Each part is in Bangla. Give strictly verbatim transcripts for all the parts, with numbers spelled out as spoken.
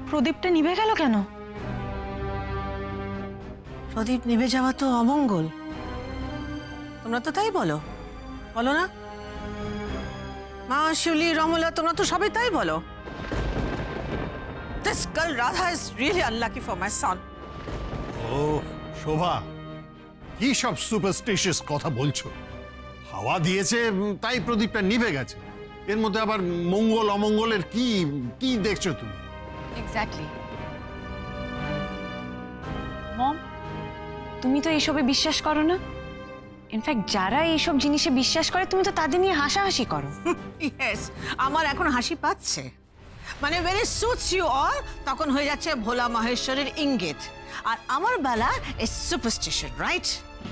প্রদীপটা নিভে গেল কেন? প্রদীপ নিভে যাওয়া তো অমঙ্গল, তোমরা তো তাই বলো, বলো না মা? শিউলি, রমলা, তোমরা তো সবাই তাই বলো। This girl Radha is really unlucky for my son. ও শোভা, কি সব সুপারস্টিশিয়াস কথা বলছো? হাওয়া দিয়েছে তাই প্রদীপটা নিভে গেছে, এর মধ্যে আবার মঙ্গল অমঙ্গলের কি কি দেখছো তুমি? এক্স্যাক্টলি। মম, তুমি তো এইসবে বিশ্বাস করো না। ইনফ্যাক্ট যারা এইসব জিনিসে বিশ্বাস করে তুমি তো তাদের নিয়ে হাসাহাসি করো। ইয়েস, আমার এখন হাসি পাচ্ছে। মানে when it suits you all তখন হয়ে যাচ্ছে ভোলা মহেশ্বরের ইঙ্গিত, আর আমার বেলা ইজ সুপারস্টিশন, রাইট?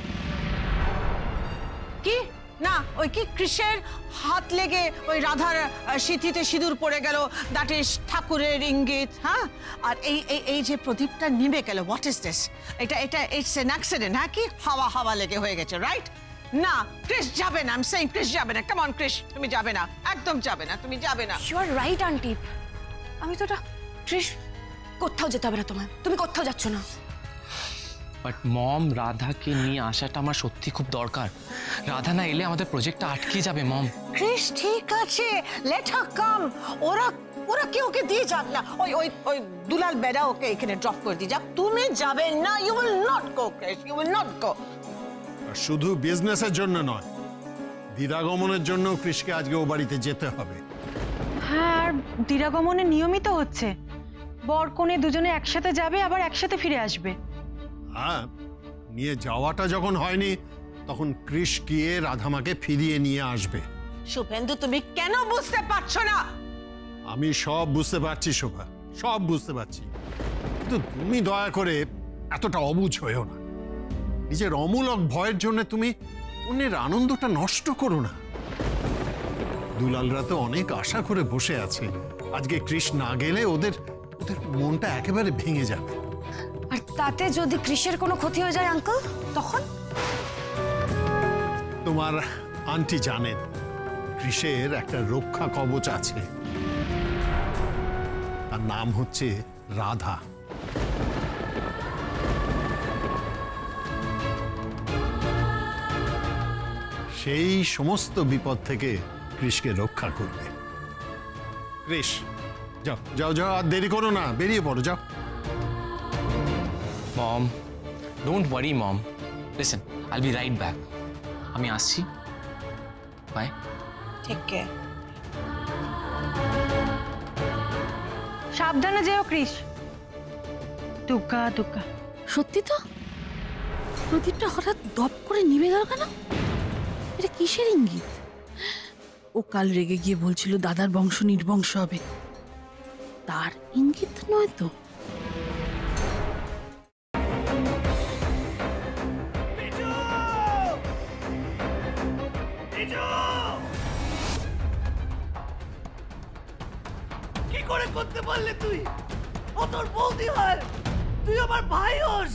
কি না ওই কি কৃষের হাত লেগে ওই রাধার সিঁথিতে সিঁদুর পড়ে গেল, দ্যাট ইজ ঠাকুরের ইঙ্গিত। হ্যাঁ, আর এই এই যে প্রদীপটা নিভে গেল, হোয়াট ইজ দিস? এটা এটা ইটস অ্যান অ্যাক্সিডেন্ট। হ্যাঁ, কি হাওয়া হাওয়া লেগে হয়ে গেছে, রাইট? না, কৃষ যাবে না। আই এম সেইং কৃষ যাবে না। কাম অন কৃষ, তুমি যাবে না, একদম যাবে না, তুমি যাবে না। You are right aunty. আমি তো এটা কৃষ কোথাও যেতে হবে না তোমার, তুমি কোথাও যাচ্ছ না। বাট মম, রাধাকে নিয়ে আসাটা আমার সত্যি খুব দরকার। রাধা না এলে আমাদের প্রজেক্টটা আটকে যাবে মম। কৃষ ঠিক আছে, লেট হার কাম। ওরা ওরা কি ওকে দিয়ে যাক না? ওই ওই ওই দুলাল বেড়া ওকে এখানে ড্রপ করে দিয়ে যাক। তুমি যাবে না, you will not go Krish, you will not go. শুধু বিজনেসের জন্য নয়, দিদাগমনের জন্য কৃষকে আজকে ও বাড়িতে যেতে হবে। হ্যাঁ, আর দিদাগমনের নিয়মিত হচ্ছে, বর কনে দুজনে একসাথে যাবে আবার একসাথে ফিরে আসবে। হ্যাঁ, নিয়ে যাওয়াটা যখন হয়নি তখন কৃষ গিয়ে রাধামাকে ফিরিয়ে নিয়ে আসবে। শুভেন্দু, তুমি কেন বুঝতে পারছো না? আমি সব বুঝতে পারছি শোভা, সব বুঝতে পারছি, কিন্তু তুমি দয়া করে এতটা অবুঝ হয়েও না। নিজের অমূলক ভয়ের জন্য তুমি অন্যের আনন্দটা নষ্ট করো না। দুলালরা তো অনেক আশা করে বসে আছে, আজকে কৃষ না গেলে ওদের ওদের মনটা একেবারে ভেঙে যাবে। আর তাতে যদি কৃষের কোনো ক্ষতি হয়ে যায় আঙ্কেল, তখন? তোমার আন্টি জানেন কৃষের একটা রক্ষা কবচ আছে, তার নাম হচ্ছে রাধা। সেই সমস্ত বিপদ থেকে কৃষকে রক্ষা করবে। কৃষ, যাও যাও যাও, আর দেরি করো না, বেরিয়ে পড়ো, যাও। Mom, don't worry mom, listen, I'll be right back. আমি আসছি, বাই। ঠিক কে? সাবধানে যেও কৃষ। দুগ্গা দুগ্গা। সত্যি তো, প্রদীপটা হঠাৎ দপ করে নিভে গেল কেন? এটা কিসের ইঙ্গিত? ও কাল রেগে গিয়ে বলছিল দাদার বংশ নির্বংশ হবে, তার ইঙ্গিত নয় তো? কি করে করতে পারলে তুই? ও তোর বৌদি হয়, তুই আমার ভাই হোস।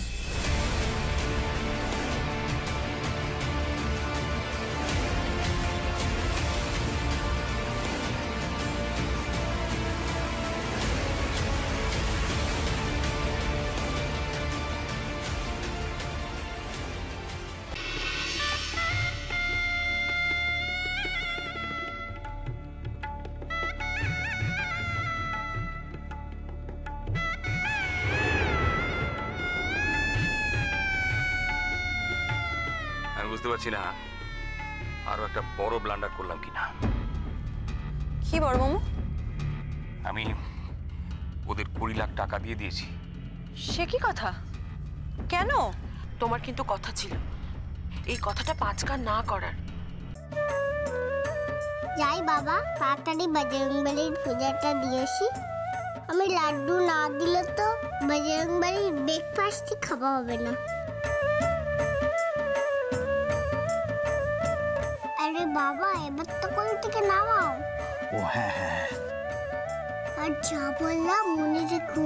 বুঝতে পারছি না আরো একটা বড় ব্লান্ডার করলাম কিনা। কি বড় মামু? আমি ওদের কুড়ি লাখ টাকা দিয়ে দিয়েছি। সে কি কথা? কেন? তোমার কিন্তু কথা ছিল এই কথাটা পাঁচকার না করার। যাই বাবা, তাড়াতাড়ি বজরংবলীর পূজাটা দিয়েছি। আমি লাড্ডু না দিলে তো বজরংবলীর ব্রেকফাস্টই খাওয়া হবে না। আরে বাবা, এবার তো কোল থেকে নামাও। ও হ্যাঁ হ্যাঁ, আর যা বললাম মনে রেখো।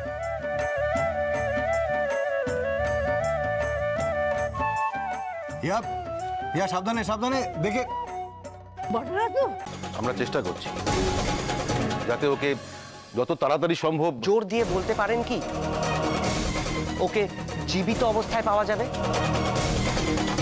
ইয়া ইয়া, সাবধানে সাবধানে, দেখে। বড়রা তো আমরা চেষ্টা করছি যাতে ওকে যত তাড়াতাড়ি সম্ভব। জোর দিয়ে বলতে পারেন কি ওকে জীবিত অবস্থায় পাওয়া যাবে?